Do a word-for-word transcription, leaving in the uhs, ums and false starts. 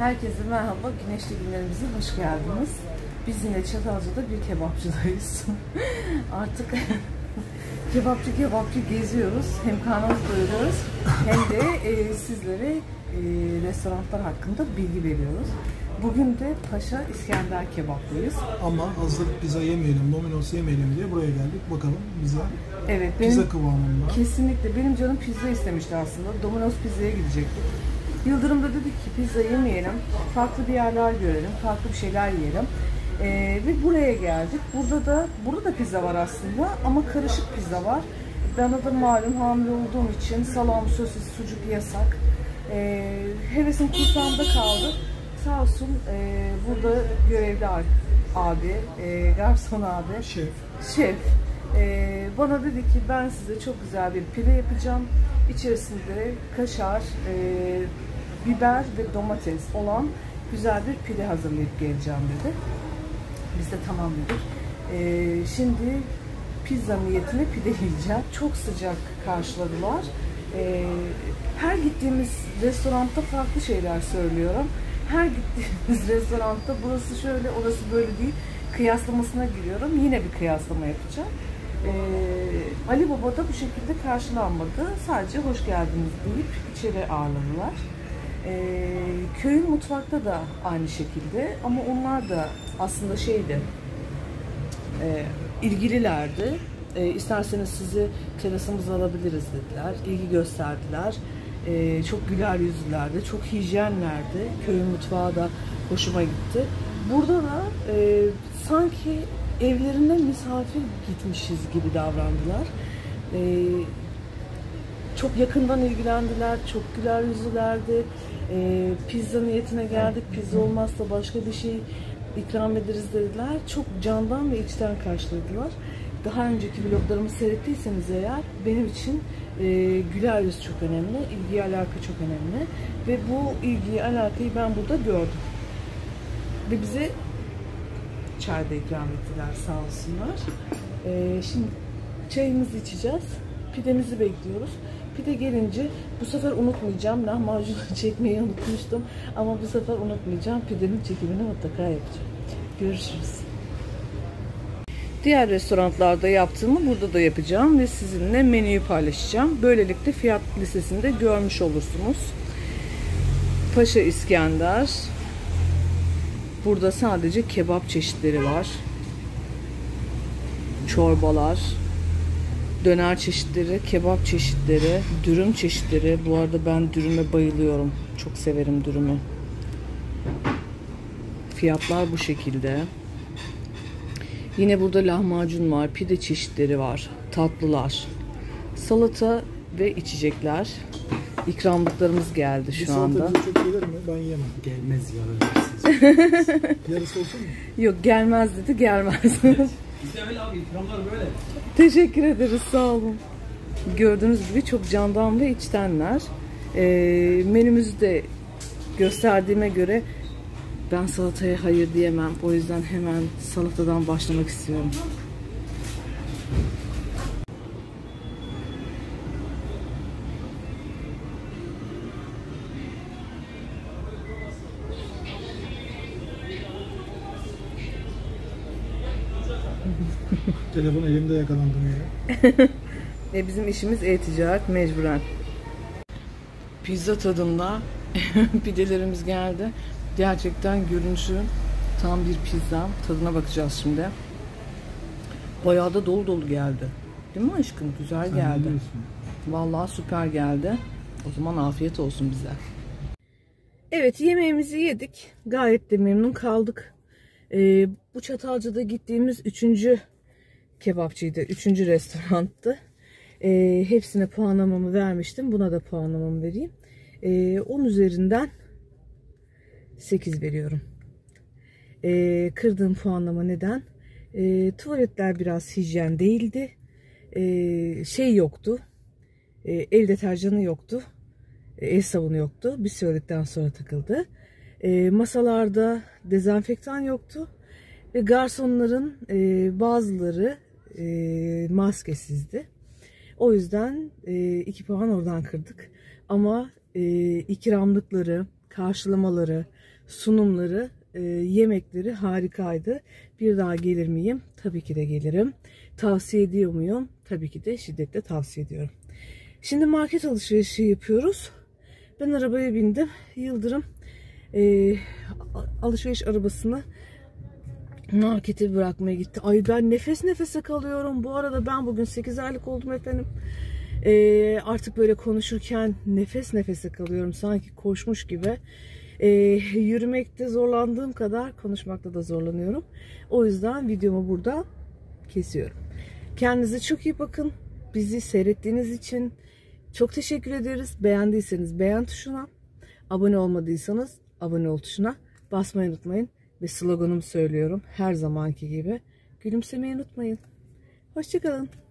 Herkese merhaba, güneşli günlerimize hoş geldiniz. Biz yine Çatalca'da bir kebapçıdayız. Artık kebapçı kebapçı geziyoruz. Hem karnımızı doyuruyoruz hem de e, sizlere e, restoranlar hakkında bilgi veriyoruz. Bugün de Paşa İskender Kebap'tayız. Ama hazır pizza yemeyelim, Domino's yemeyelim diye buraya geldik. Bakalım bize evet, pizza kıvamında. Kesinlikle benim canım pizza istemişti aslında. Domino's pizzaya gidecektik. Yıldırım da dedi ki pizza yemeyelim, farklı bir yerler görelim, farklı bir şeyler yiyelim. Ee, ve buraya geldik. Burada da burada da pizza var aslında ama karışık pizza var. Bana da malum hamile olduğum için salam, sosis, sucuk yasak. Ee, hevesim kursağımda kaldı. Sağ olsun e, burada görevli abi, e, garson abi, şef, şef e, bana dedi ki ben size çok güzel bir pide yapacağım. İçerisinde kaşar, e, biber ve domates olan güzel bir pide hazırlayıp geleceğim dedi. Biz de tamam dedik. E, şimdi pizza niyetine pide yiyeceğim. Çok sıcak karşıladılar. E, her gittiğimiz restoranda farklı şeyler söylüyorum. Her gittiğimiz restoranda burası şöyle, orası böyle değil. Kıyaslamasına giriyorum. Yine bir kıyaslama yapacağım. Ee, Ali Baba da bu şekilde karşılanmadı. Sadece hoş geldiniz deyip içeri ağırladılar. Ee, köyün mutfakta da aynı şekilde ama onlar da aslında şeydi, e, ilgililerdi. E, isterseniz sizi terasımıza alabiliriz dediler. İlgi gösterdiler. E, çok güler yüzlülerdi, çok hijyenlerdi. Köyün mutfağı da hoşuma gitti. Burada da e, sanki evlerine misafir gitmişiz gibi davrandılar. Ee, çok yakından ilgilendiler, çok güler yüzlülerdi. Ee, pizza niyetine geldik, pizza olmazsa başka bir şey ikram ederiz dediler. Çok candan ve içten karşıladılar. Daha önceki vloglarımı seyrettiyseniz eğer benim için e, güler yüz çok önemli, ilgi alaka çok önemli. Ve bu ilgiyi alakayı ben burada gördüm. Ve bize çay da ikram ettiler sağ olsunlar. Ee, şimdi çayımızı içeceğiz. Pidemizi bekliyoruz. Pide gelince bu sefer unutmayacağım. Lahmacunu çekmeyi unutmuştum. Ama bu sefer unutmayacağım. Pidenin çekimini mutlaka yapacağım. Görüşürüz. Diğer restoranlarda yaptığımı burada da yapacağım ve sizinle menüyü paylaşacağım. Böylelikle fiyat listesinde görmüş olursunuz. Paşa İskender. Burada sadece kebap çeşitleri var. Çorbalar, döner çeşitleri, kebap çeşitleri, dürüm çeşitleri. Bu arada ben dürüme bayılıyorum. Çok severim dürümü. Fiyatlar bu şekilde. Yine burada lahmacun var, pide çeşitleri var, tatlılar, salata ve içecekler. İkramlıklarımız geldi şu anda. Bir salata çok gelir mi? Ben yemem. Gelmez ya. Yarısı olsun mu? Yok gelmez dedi, gelmez. Bizde öyle abi, ikramlar böyle. Teşekkür ederiz, sağ olun. Gördüğünüz gibi çok candan ve içtenler. E, menümüzü de gösterdiğime göre ben salataya hayır diyemem. O yüzden hemen salatadan başlamak istiyorum. Telefon elimde yakalandım ya. E bizim işimiz e-ticaret mecburen. Pizza tadında pidelerimiz geldi. Gerçekten görünüşü tam bir pizza. Tadına bakacağız şimdi. Bayağı da dolu dolu geldi. Değil mi aşkım? Güzel Sen geldi. biliyorsun. Vallahi süper geldi. O zaman afiyet olsun bize. Evet, yemeğimizi yedik. Gayet de memnun kaldık. Ee, bu Çatalca'da gittiğimiz üçüncü kebapçıydı. Üçüncü restoranttı. Ee, hepsine puanlamamı vermiştim. Buna da puanlamamı vereyim. Ee, on üzerinden sekiz veriyorum. Ee, kırdığım puanlama neden? Ee, tuvaletler biraz hijyen değildi. Ee, şey yoktu. Ee, el deterjanı yoktu. Ee, el sabunu yoktu. Bir söyledikten sonra takıldı. Ee, masalarda dezenfektan yoktu. Ve garsonların e, bazıları e, maskesizdi. O yüzden e, iki puan oradan kırdık. Ama e, ikramlıkları, karşılamaları, sunumları, e, yemekleri harikaydı. Bir daha gelir miyim? Tabii ki de gelirim. Tavsiye ediyor muyum? Tabii ki de şiddetle tavsiye ediyorum. Şimdi market alışverişi yapıyoruz. Ben arabaya bindim. Yıldırım e, alışveriş arabasını markete bırakmaya gitti. Ay ben nefes nefese kalıyorum. Bu arada ben bugün sekiz aylık oldum efendim. Ee, artık böyle konuşurken nefes nefese kalıyorum. Sanki koşmuş gibi. Ee, yürümekte zorlandığım kadar konuşmakta da zorlanıyorum. O yüzden videomu burada kesiyorum. Kendinize çok iyi bakın. Bizi seyrettiğiniz için çok teşekkür ederiz. Beğendiyseniz beğen tuşuna, abone olmadıysanız abone ol tuşuna basmayı unutmayın. Ve sloganımı söylüyorum her zamanki gibi. Gülümsemeyi unutmayın. Hoşça kalın.